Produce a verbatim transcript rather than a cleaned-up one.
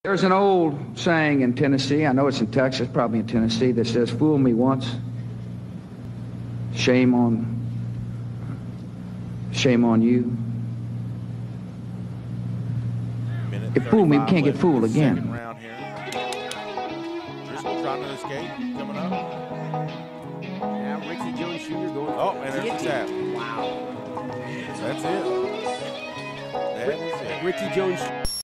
There's an old saying in Tennessee, I know it's in Texas, probably in Tennessee, that says, fool me once, shame on, shame on you. If fool me, we can't get fooled again. Round here. Driscoll trying to escape, coming up. Now Ricky Jones Junior going. Oh, and there's the tap. Wow. That's it. That is it. Ricky Jones.